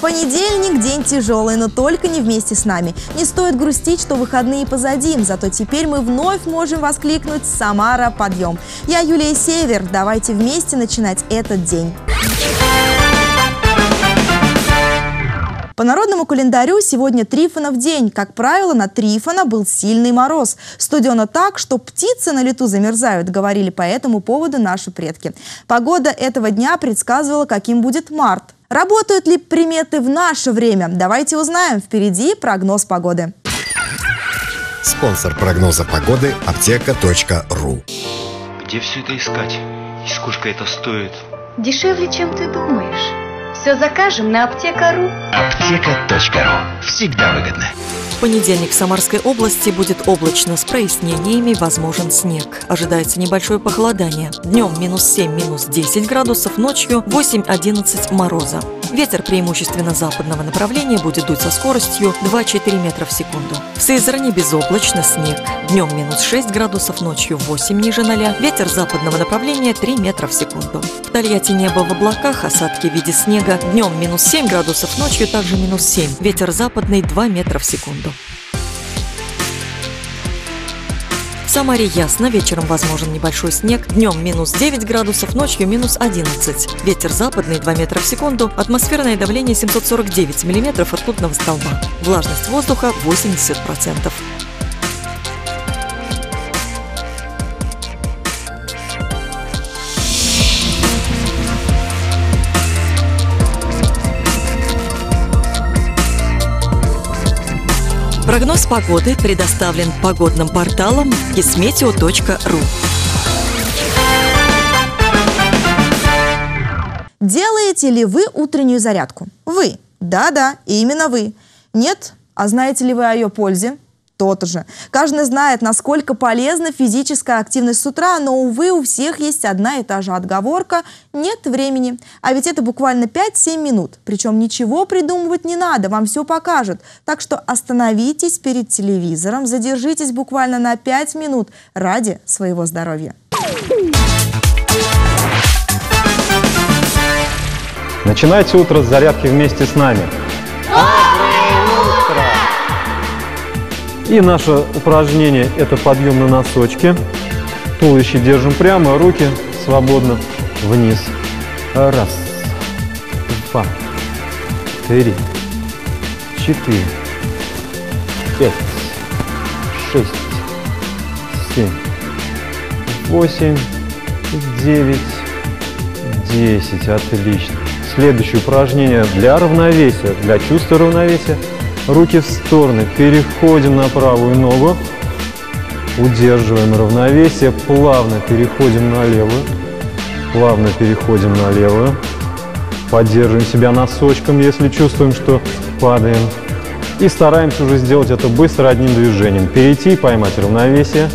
Понедельник – день тяжелый, но только не вместе с нами. Не стоит грустить, что выходные позади, зато теперь мы вновь можем воскликнуть «Самара, подъем!». Я Юлия Север. Давайте вместе начинать этот день. По народному календарю сегодня Трифонов день. Как правило, на Трифона был сильный мороз. Студено так, что птицы на лету замерзают, говорили по этому поводу наши предки. Погода этого дня предсказывала, каким будет март. Работают ли приметы в наше время? Давайте узнаем. Впереди прогноз погоды. Спонсор прогноза погоды – аптека.ру. Где все это искать? И сколько это стоит? Дешевле, чем ты думаешь. Все закажем на аптека.ру. Аптека.ру. Всегда выгодно. В понедельник в Самарской области будет облачно с прояснениями, возможен снег. Ожидается небольшое похолодание. Днем -7, -10 градусов, ночью 8-11 мороза. Ветер преимущественно западного направления будет дуть со скоростью 2-4 метра в секунду. В Сызрани безоблачно, снег. Днем -6 градусов, ночью 8 ниже 0. Ветер западного направления 3 метра в секунду. В Тольятти небо в облаках, осадки в виде снега. Днем -7 градусов, ночью также -7. Ветер западный 2 метра в секунду. В Самаре ясно, вечером возможен небольшой снег, днем -9 градусов, ночью -11. Ветер западный 2 метра в секунду, атмосферное давление 749 миллиметров ртутного столба. Влажность воздуха 80%. Прогноз погоды предоставлен погодным порталом Gizmeteo.ru. Делаете ли вы утреннюю зарядку? Вы. Да-да, именно вы. Нет? А знаете ли вы о ее пользе? То-то же. Каждый знает, насколько полезна физическая активность с утра, но, увы, у всех есть одна и та же отговорка – нет времени. А ведь это буквально 5-7 минут. Причем ничего придумывать не надо, вам все покажут. Так что остановитесь перед телевизором, задержитесь буквально на 5 минут ради своего здоровья. Начинайте утро с зарядки вместе с нами. И наше упражнение – это подъем на носочки. Туловище держим прямо, руки свободно вниз. Раз, два, 3, 4, 5, 6, 7, 8, 9, 10. Отлично. Следующее упражнение для равновесия, для чувства равновесия. Руки в стороны, переходим на правую ногу, удерживаем равновесие, плавно переходим на левую, поддерживаем себя носочком, если чувствуем, что падаем, и стараемся уже сделать это быстро одним движением. Перейти и поймать равновесие,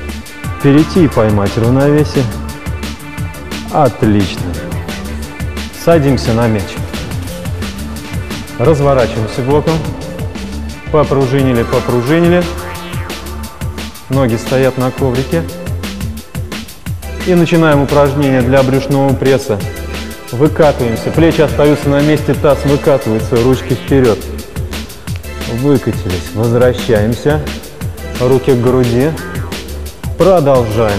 Отлично. Садимся на мяч, разворачиваемся боком. Попружинили. Ноги стоят на коврике. И начинаем упражнение для брюшного пресса. Выкатываемся. Плечи остаются на месте, таз выкатывается, ручки вперед. Выкатились. Возвращаемся. Руки к груди. Продолжаем.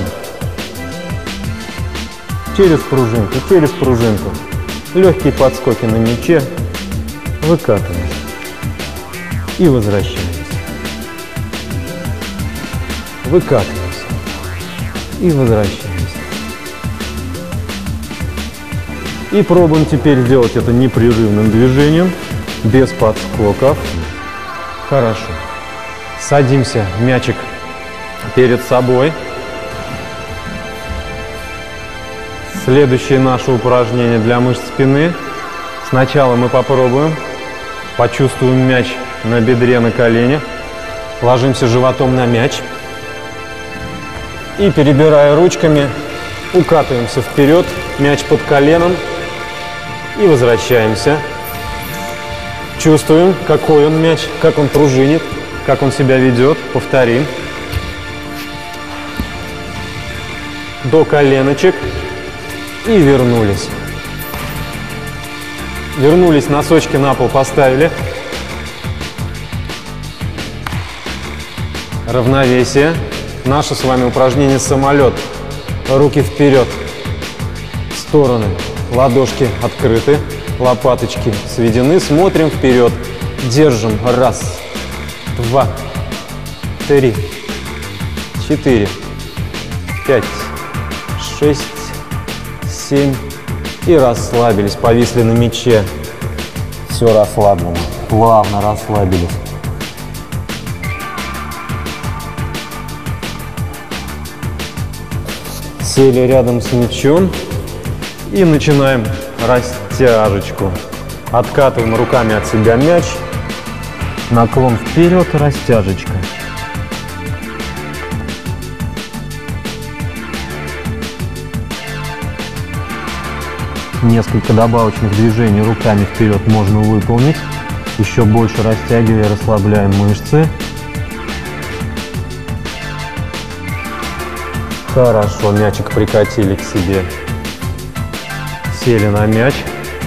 Через пружинку. Легкие подскоки на мяче. Выкатываемся. И возвращаемся. Выкатываемся. И возвращаемся. И пробуем теперь сделать это непрерывным движением, без подскоков. Хорошо. Садимся, мячик перед собой. Следующее наше упражнение для мышц спины. Сначала мы попробуем. Почувствуем мяч на бедре, на колене. Ложимся животом на мяч. И, перебирая ручками, укатываемся вперед. Мяч под коленом. И возвращаемся. Чувствуем, какой он мяч, как он пружинит, как он себя ведет. Повторим. До коленочек. И вернулись. Вернулись, носочки на пол поставили. Равновесие. Наше с вами упражнение «Самолет». Руки вперед, в стороны. Ладошки открыты, лопаточки сведены. Смотрим вперед. Держим. 1, 2, 3, 4, 5, 6, 7. И расслабились, повисли на мяче. Все расслаблено. Плавно расслабились. Сели рядом с мячом и начинаем растяжечку. Откатываем руками от себя мяч. Наклон вперед, растяжечка. Несколько добавочных движений руками вперед можно выполнить. Еще больше растягивая, расслабляем мышцы. Хорошо, мячик прикатили к себе. Сели на мяч.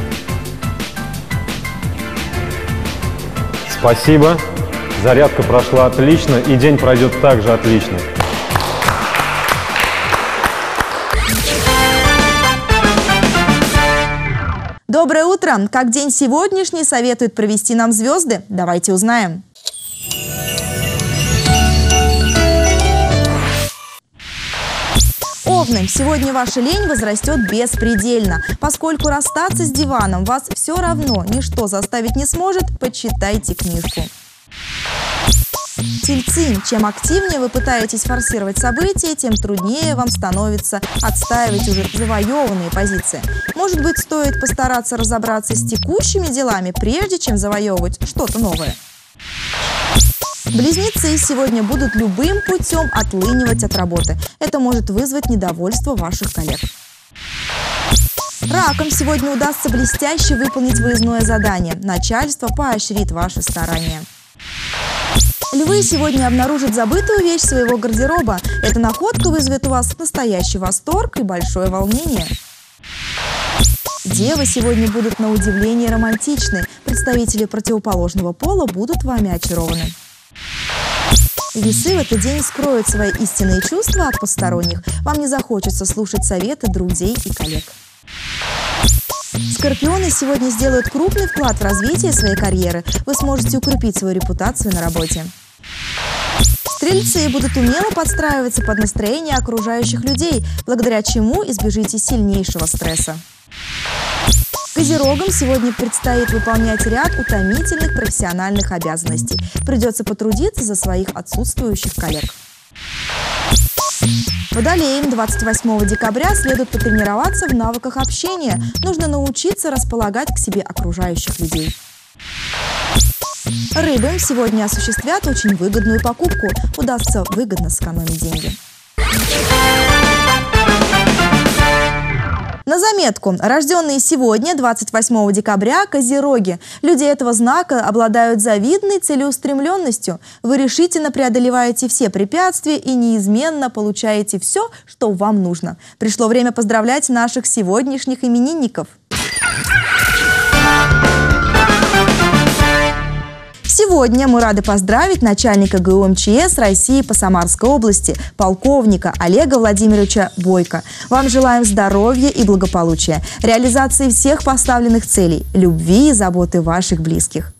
Спасибо. Зарядка прошла отлично, и день пройдет также отлично. Доброе утро! Как день сегодняшний советуют провести нам звезды? Давайте узнаем. Овны, сегодня ваша лень возрастет беспредельно. Поскольку расстаться с диваном вас все равно ничто заставить не сможет, почитайте книжку. Тельцы, чем активнее вы пытаетесь форсировать события, тем труднее вам становится отстаивать уже завоеванные позиции. Может быть, стоит постараться разобраться с текущими делами, прежде чем завоевывать что-то новое. Близнецы сегодня будут любым путем отлынивать от работы. Это может вызвать недовольство ваших коллег. Ракам сегодня удастся блестяще выполнить выездное задание. Начальство поощрит ваши старания. Львы сегодня обнаружат забытую вещь своего гардероба. Эта находка вызовет у вас настоящий восторг и большое волнение. Девы сегодня будут на удивление романтичны. Представители противоположного пола будут вами очарованы. Весы в этот день скроют свои истинные чувства от посторонних. Вам не захочется слушать советы друзей и коллег. Скорпионы сегодня сделают крупный вклад в развитие своей карьеры. Вы сможете укрепить свою репутацию на работе. Стрельцы будут умело подстраиваться под настроение окружающих людей, благодаря чему избежите сильнейшего стресса. Козерогам сегодня предстоит выполнять ряд утомительных профессиональных обязанностей. Придется потрудиться за своих отсутствующих коллег. Водолеям 28 декабря следует потренироваться в навыках общения. Нужно научиться располагать к себе окружающих людей. Рыбам сегодня осуществят очень выгодную покупку. Удастся выгодно сэкономить деньги. На заметку. Рожденные сегодня, 28 декабря, козероги. Люди этого знака обладают завидной целеустремленностью. Вы решительно преодолеваете все препятствия и неизменно получаете все, что вам нужно. Пришло время поздравлять наших сегодняшних именинников. Сегодня мы рады поздравить начальника ГУ МЧС России по Самарской области, полковника Олега Владимировича Бойко. Вам желаем здоровья и благополучия, реализации всех поставленных целей, любви и заботы ваших близких.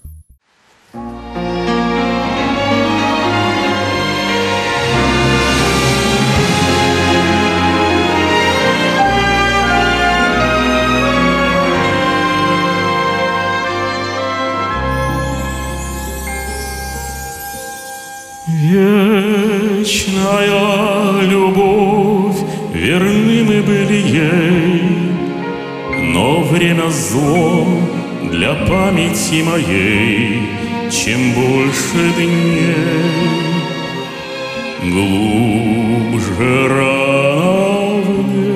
Вечная любовь, верны мы были ей, но время зло для памяти моей. Чем больше дней, глубже равны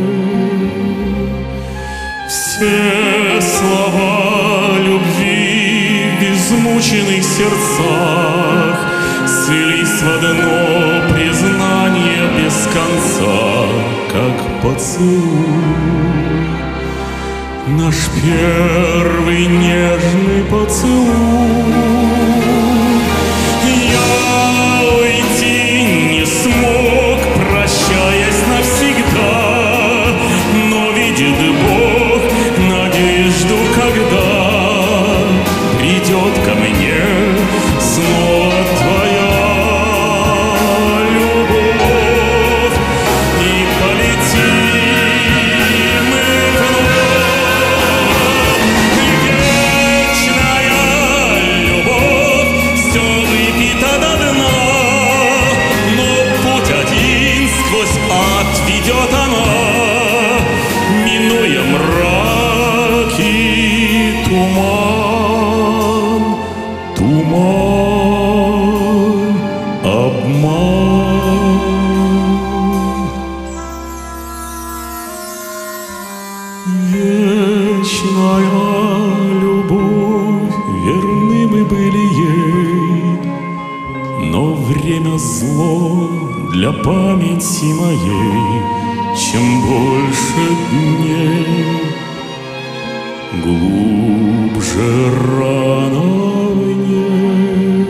все слова любви в измученных сердцах. Слились в одно признание без конца, как поцелуй. наш первый нежный поцелуй. Я уйти не смог, прощаясь навсегда, но видит Бог надежду, когда придет ко мне снова твоя любовь, и полетим мы вновь. Вечная любовь все выпита до дна, но путь один сквозь ад ведет она, минуя мрак и туман, туман, обман. Вечная любовь, верны мы были ей, но время зло для памяти моей. Чем больше дней, глубже рана в ней.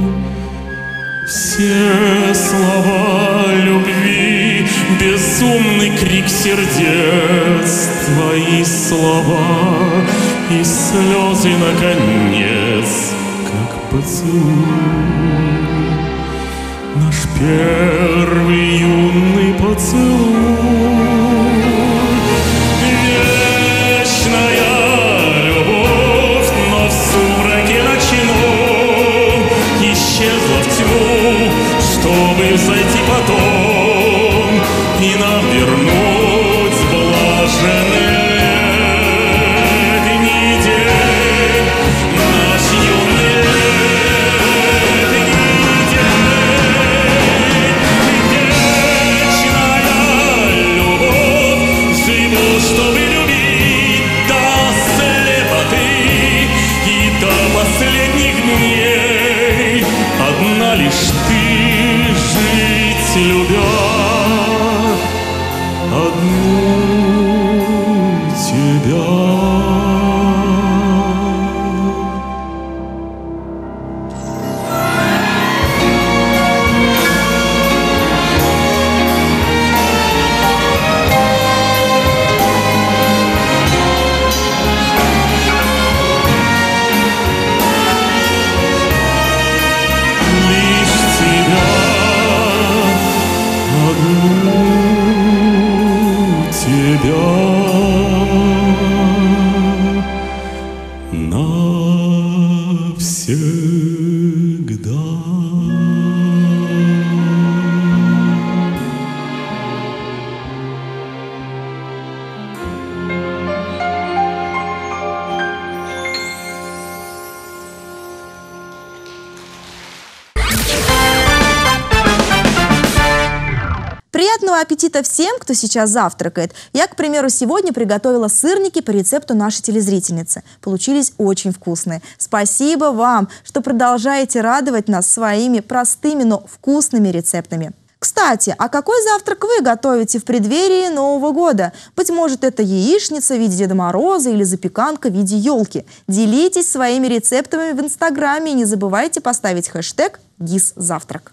Все слова любви, безумный крик сердец, твои слова и слезы наконец, как поцелуй. Наш первый юный поцелуй. Вечная любовь, но в сумраке ночном исчезла в тьму, чтобы зайти потом и нам вернуть блаженные дни день, наш юный летний день. Вечная любовь, живу, чтобы любить до слепоты и до последних дней. Одна лишь ты, жить любя, одну тебя. Лишь тебя, одну тебя, навсегда. Приятного аппетита всем, кто сейчас завтракает. Я, к примеру, сегодня приготовила сырники по рецепту нашей телезрительницы. Получились очень вкусные. Спасибо вам, что продолжаете радовать нас своими простыми, но вкусными рецептами. Кстати, а какой завтрак вы готовите в преддверии Нового года? Быть может, это яичница в виде Деда Мороза или запеканка в виде елки. Делитесь своими рецептами в Инстаграме и не забывайте поставить хэштег #GISZавтрак.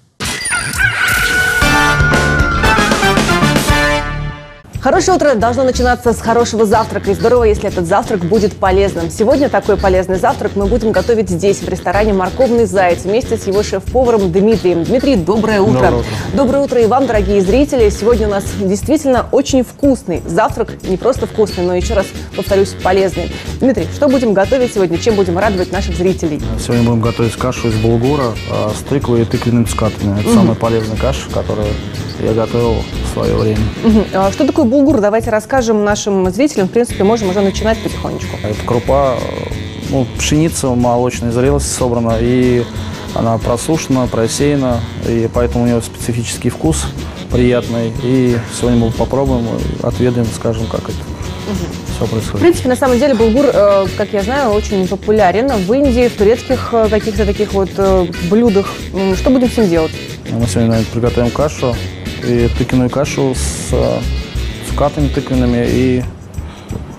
Хорошее утро должно начинаться с хорошего завтрака. И здорово, если этот завтрак будет полезным. Сегодня такой полезный завтрак мы будем готовить здесь, в ресторане «Морковный заяц», вместе с его шеф-поваром Дмитрием. Дмитрий, доброе утро. Доброе утро. Доброе утро и вам, дорогие зрители. Сегодня у нас действительно очень вкусный завтрак. Не просто вкусный, но, еще раз повторюсь, полезный. Дмитрий, что будем готовить сегодня? Чем будем радовать наших зрителей? Сегодня будем готовить кашу из булгура с тыквой и тыквенными цукатами. Это самая полезная каша, которую я готовил в свое время. Что такое булгур? Давайте расскажем нашим зрителям. В принципе, можем уже начинать потихонечку. Это крупа, пшеница молочной зрелости собрана, и она просушена, просеяна, и поэтому у нее специфический вкус приятный. И сегодня мы попробуем, отведаем, скажем, как это все происходит. В принципе, на самом деле булгур, как я знаю, очень популярен в Индии, в турецких каких-то таких вот блюдах. Что будем с ним делать? Мы сегодня приготовим кашу, и тыквенную кашу с цукатами тыквенными и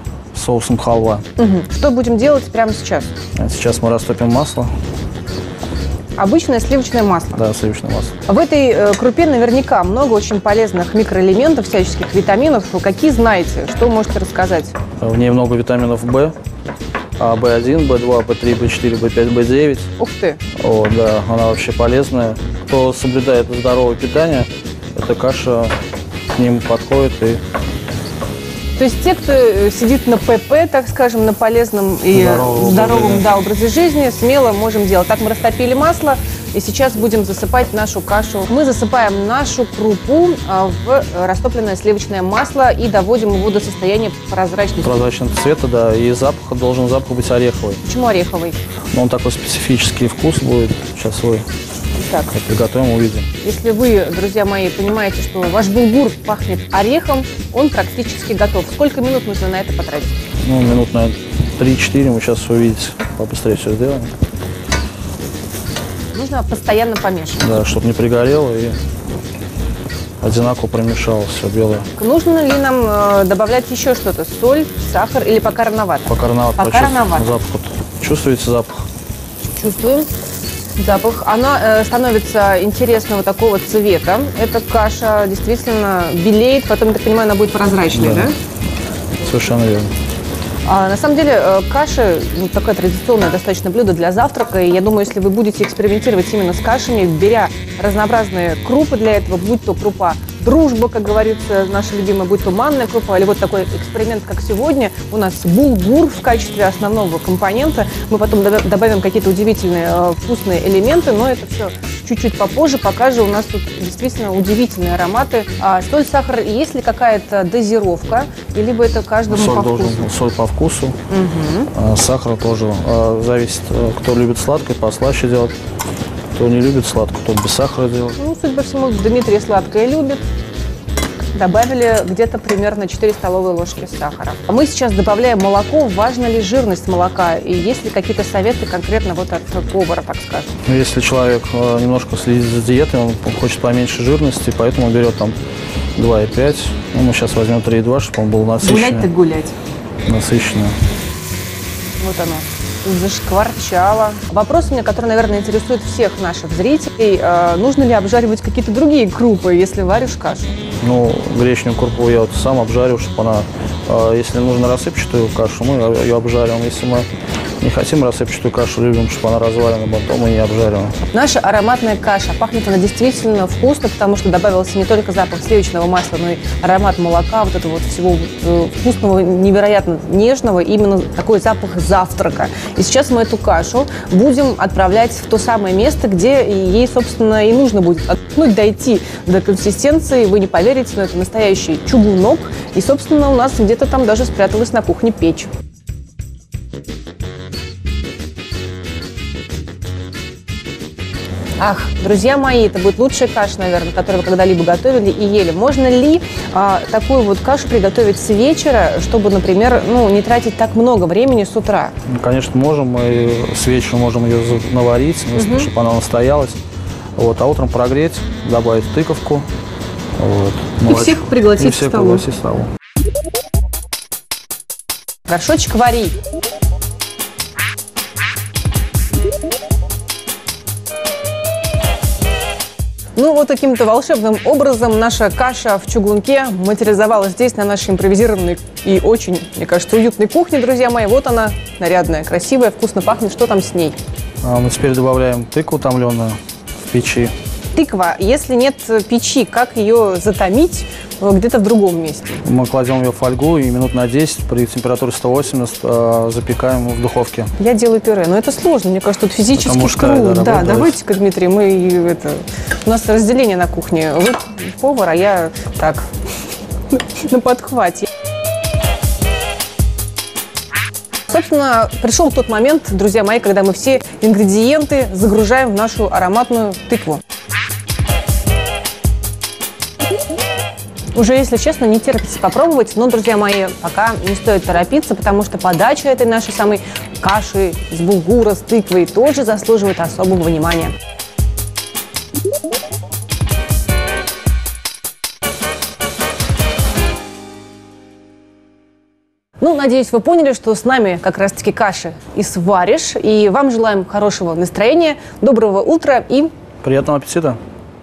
соусом халва. Что будем делать прямо сейчас? Сейчас мы растопим масло. Обычное сливочное масло. Да, сливочное масло. В этой крупе наверняка много очень полезных микроэлементов, всяческих витаминов. Какие знаете? Что можете рассказать? В ней много витаминов В. В1, В2, В3, В4, В5, В9. Ух ты! О, да, она вообще полезная. Кто соблюдает здоровое питание, эта каша к ним подходит. И То есть те, кто сидит на ПП, так скажем, на полезном и здоровом образе жизни, смело можем делать. Так, мы растопили масло, и сейчас будем засыпать нашу кашу. Мы засыпаем нашу крупу в растопленное сливочное масло и доводим его до состояния прозрачности. Прозрачного цвета, да, и запах быть ореховый. Почему ореховый? Ну, он такой специфический вкус будет. Сейчас вы Так. приготовим, увидим. Если вы, друзья мои, понимаете, что ваш булгур пахнет орехом, он практически готов. Сколько минут нужно на это потратить? Ну, минут, наверное, 3-4 вы сейчас увидите. Побыстрее все сделаем. Нужно постоянно помешивать. Да, чтобы не пригорело и одинаково промешалось все белое. Нужно ли нам добавлять еще что-то? Соль, сахар или пока рановато? Пока рановато. Пока рановато. Запах. Вот. Чувствуете запах? Чувствуем запах. Она становится интересного такого цвета. Эта каша действительно белеет, потом, я так понимаю, она будет прозрачной, да? Совершенно верно. На самом деле каша такое традиционное достаточно блюдо для завтрака. И я думаю, если вы будете экспериментировать именно с кашами, беря разнообразные крупы для этого, будь то крупа дружба, как говорится, наша любимая, будь то манная крупа, или вот такой эксперимент, как сегодня, у нас булгур в качестве основного компонента. Мы потом добавим какие-то удивительные вкусные элементы, но это все чуть-чуть попозже. Пока же у нас тут действительно удивительные ароматы. Соль, сахар, есть ли какая-то дозировка, либо это каждому соль по вкусу? Соль по вкусу. Сахар тоже зависит, кто любит сладкое, послаще делать. Кто не любит сладкое, тот без сахара делает. Ну, судя по всему, Дмитрий сладкое любит. Добавили где-то примерно 4 столовые ложки сахара. А мы сейчас добавляем молоко. Важна ли жирность молока? И есть ли какие-то советы конкретно вот от повара, так скажем? Ну, если человек немножко следит за диетой, он хочет поменьше жирности, поэтому он берет там 2,5. Ну, мы сейчас возьмем 3,2, чтобы он был насыщенный. Гулять так гулять. Насыщенный. Вот оно. Зашкварчало. Вопрос у меня, который, наверное, интересует всех наших зрителей. Нужно ли обжаривать какие-то другие крупы, если варишь кашу? Ну, гречневую крупу я вот сам обжарю, чтобы она, если нужно рассыпчатую кашу, мы ее обжарим. Если мы не хотим рассыпчатую кашу, любим, чтобы она разварена, потом мы не обжариваем. Наша ароматная каша. Пахнет она действительно вкусно, потому что добавился не только запах сливочного масла, но и аромат молока, вот этого вот всего вкусного, невероятно нежного, именно такой запах завтрака. И сейчас мы эту кашу будем отправлять в то самое место, где ей, собственно, и нужно будет дойти до консистенции. Вы не поверите, но это настоящий чугунок. И, собственно, у нас где-то там даже спряталась на кухне печь. Ах, друзья мои, это будет лучшая каша, наверное, которую вы когда-либо готовили и ели. Можно ли такую вот кашу приготовить с вечера, чтобы, например, не тратить так много времени с утра? Ну, конечно, можем. Мы с вечера можем ее наварить, чтобы она настоялась. Вот, а утром прогреть, добавить тыковку. Вот. И всех пригласить к столу. Горшочек вари. Ну, вот таким-то волшебным образом наша каша в чугунке материализовалась здесь, на нашей импровизированной и очень, мне кажется, уютной кухне, друзья мои. Вот она, нарядная, красивая, вкусно пахнет. Что там с ней? Мы теперь добавляем тыкву томленую в печи. Тыква, если нет печи, как ее затомить где-то в другом месте? Мы кладем ее в фольгу и минут на 10 при температуре 180 запекаем в духовке. Я делаю пюре, но это сложно, мне кажется, тут физически труд. Да, давайте-ка, Дмитрий, у нас разделение на кухне. Вы повар, а я так, на подхвате. Собственно, пришел тот момент, друзья мои, когда мы все ингредиенты загружаем в нашу ароматную тыкву. Уже, если честно, не терпится попробовать, но, друзья мои, пока не стоит торопиться, потому что подача этой нашей самой каши из булгура с тыквой тоже заслуживает особого внимания. Ну, надеюсь, вы поняли, что с нами как раз-таки каши и сваришь. И вам желаем хорошего настроения, доброго утра и... Приятного аппетита!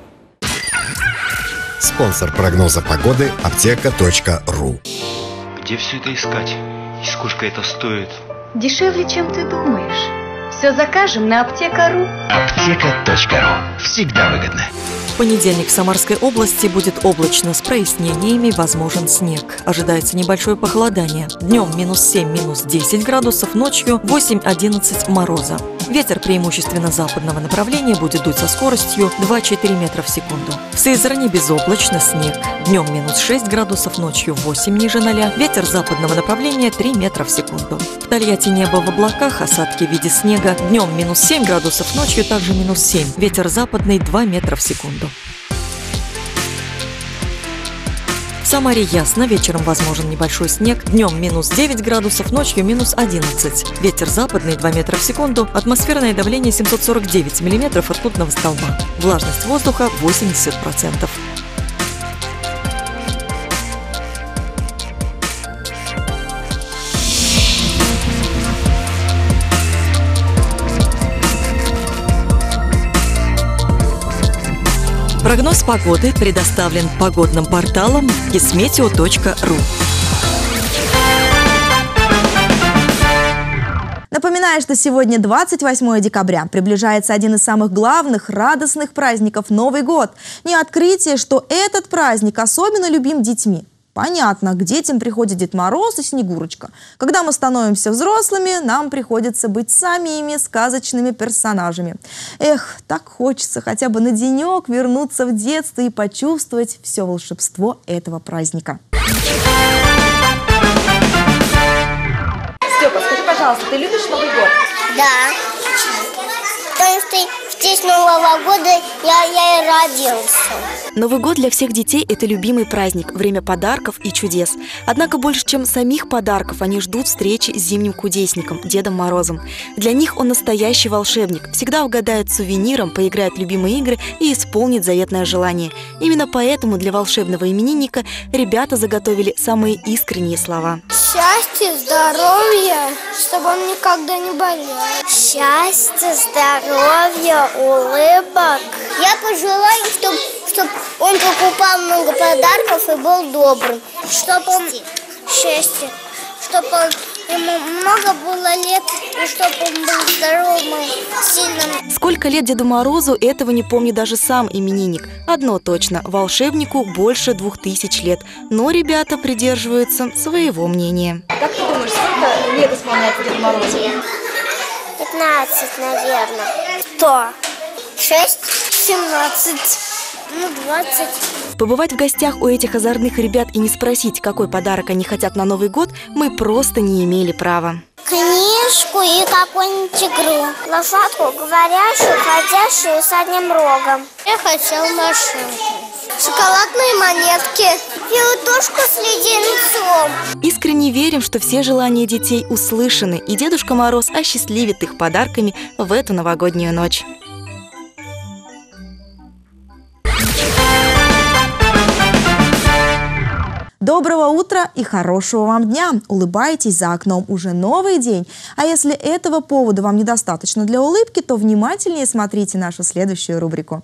Спонсор прогноза погоды аптека.ру. Где все это искать? И сколько это стоит? Дешевле, чем ты думаешь. Все закажем на аптека.ру. Аптека.ру. Всегда выгодно. В понедельник в Самарской области будет облачно с прояснениями, возможен снег. Ожидается небольшое похолодание. Днем -7, -10 градусов, ночью 8-11 мороза. Ветер преимущественно западного направления будет дуть со скоростью 2-4 метра в секунду. В Сызрани безоблачно, снег. Днем -6 градусов, ночью 8 ниже 0. Ветер западного направления 3 метра в секунду. В Тольятти небо в облаках, осадки в виде снега. Днем -7 градусов, ночью также -7. Ветер западный 2 метра в секунду. В Самаре ясно, вечером возможен небольшой снег. Днем -9 градусов, ночью -11. Ветер западный 2 метра в секунду. Атмосферное давление 749 миллиметров ртутного столба. Влажность воздуха 80%. Прогноз погоды предоставлен погодным порталом Gizmeteo.ru. Напоминаю, что сегодня 28 декабря. Приближается один из самых главных, радостных праздников – Новый год. Не открытие, что этот праздник особенно любим детьми. Понятно, к детям приходит Дед Мороз и Снегурочка. Когда мы становимся взрослыми, нам приходится быть самими сказочными персонажами. Эх, так хочется хотя бы на денек вернуться в детство и почувствовать все волшебство этого праздника. Степа, скажи, пожалуйста, ты любишь Новый год? Да. Потому что в честь Нового года я и родился. Новый год для всех детей – это любимый праздник, время подарков и чудес. Однако больше, чем самих подарков, они ждут встречи с зимним кудесником, Дедом Морозом. Для них он настоящий волшебник, всегда угадает сувениром, поиграет в любимые игры и исполнит заветное желание. Именно поэтому для волшебного именинника ребята заготовили самые искренние слова. Счастья, здоровья, чтобы он никогда не болел. Счастья, здоровья, улыбок. Я пожелаю, чтобы он покупал много подарков и был добрым. Чтобы он счастье, чтобы ему много было лет, и чтобы он был здоровым и сильным. Сколько лет Деду Морозу, этого не помнит даже сам именинник. Одно точно – волшебнику больше 2000 лет. Но ребята придерживаются своего мнения. Как ты думаешь, сколько лет исполняется Деду Морозу? 15, наверное. 100. 6, 17, 20. Побывать в гостях у этих озорных ребят и не спросить, какой подарок они хотят на Новый год, мы просто не имели права. Книжку и какую-нибудь игру. Лошадку, говорящую, ходящую с одним рогом. Я хотел машинку. Шоколадные монетки. И утушку с леденцом. Искренне верим, что все желания детей услышаны, и Дедушка Мороз осчастливит их подарками в эту новогоднюю ночь. Доброго утра и хорошего вам дня! Улыбайтесь, за окном уже новый день. А если этого повода вам недостаточно для улыбки, то внимательнее смотрите нашу следующую рубрику.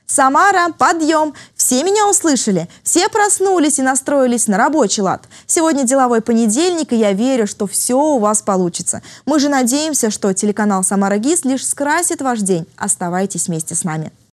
Самара, подъем! Все меня услышали? Все проснулись и настроились на рабочий лад? Сегодня деловой понедельник, и я верю, что все у вас получится. Мы же надеемся, что телеканал «Самара ГИС» лишь скрасит ваш день. Оставайтесь вместе с нами.